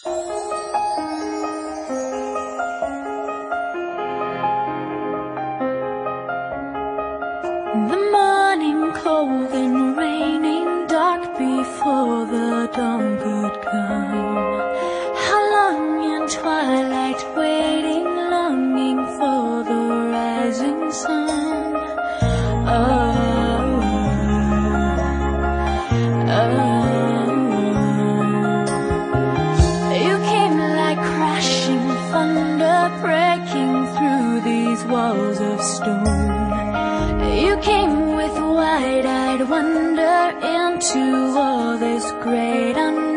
The morning cold and raining, dark before the dawn could come. How long in twilight waiting, longing for the rising sun. You came like crashing thunder, breaking through these walls of stone. You came with wide-eyed wonder into all this great unknown.